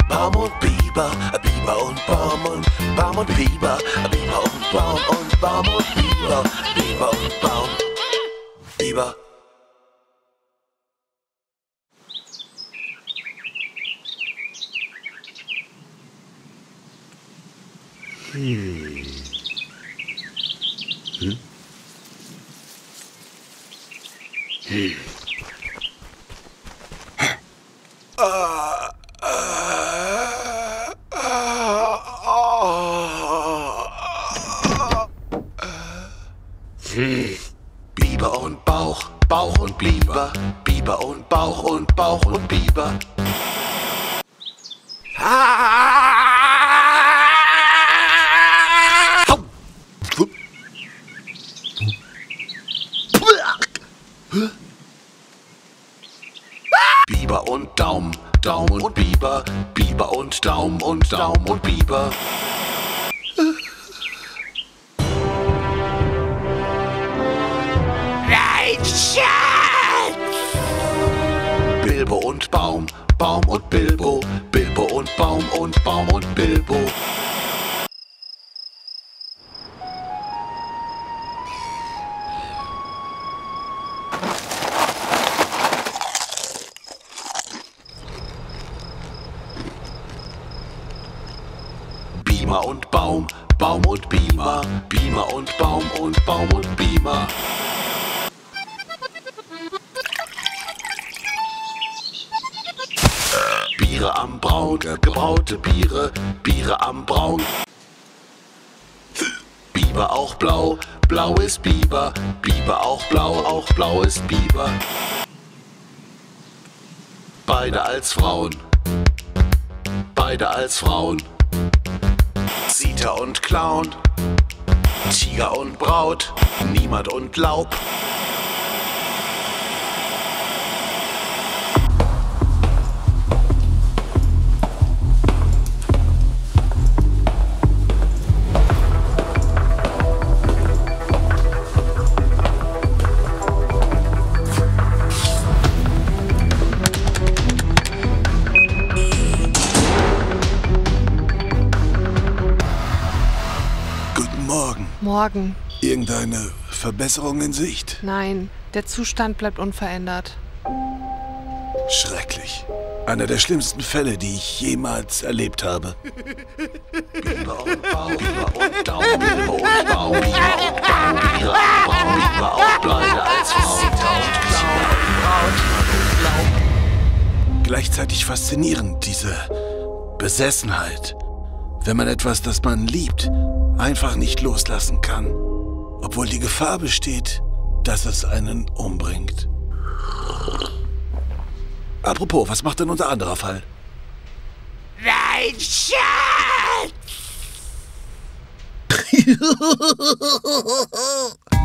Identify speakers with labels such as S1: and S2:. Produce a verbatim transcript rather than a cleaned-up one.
S1: Baum und Biber, Biber und Baum und Baum und Biber, Biber und Baum und Baum und Biber, Biber und Baum, Biber.
S2: Hm. Hm? Hm.
S1: Ah, ah, ah, ah,
S2: hm.
S1: Biber und Bauch, Bauch und Biber, Biber und Bauch und Bauch und Biber. Biber und Daumen, Daumen und Biber, Biber und Daumen und Daumen und Biber.
S2: Nein, Schatz!
S1: Bilbo und Baum, Baum und Bilbo, Bilbo und Baum und Baum und Bilbo. Beamer und Baum, Baum und Beamer, Beamer und Baum und Baum und Beamer. Biere am Braun, gebraute Biere, Biere am Braun. Biber auch blau, blau ist Biber, Biber auch blau, auch blau ist Biber. Beide als Frauen, beide als Frauen. Zieter und Clown, Tiger und Braut, Niemand und Laub.
S3: Morgen.
S4: Morgen.
S3: Irgendeine Verbesserung in Sicht?
S4: Nein, der Zustand bleibt unverändert.
S3: Schrecklich. Einer der schlimmsten Fälle, die ich jemals erlebt habe.
S1: Biber und Baum, Biber und Daumen, Biber und Baum, Biber und Baum, Biber und Baum, Biber auch beide als Frau.
S3: Gleichzeitig faszinierend, diese Besessenheit. Wenn man etwas, das man liebt, einfach nicht loslassen kann, obwohl die Gefahr besteht, dass es einen umbringt. Apropos, was macht denn unser anderer Fall?
S2: Nein, Schatz!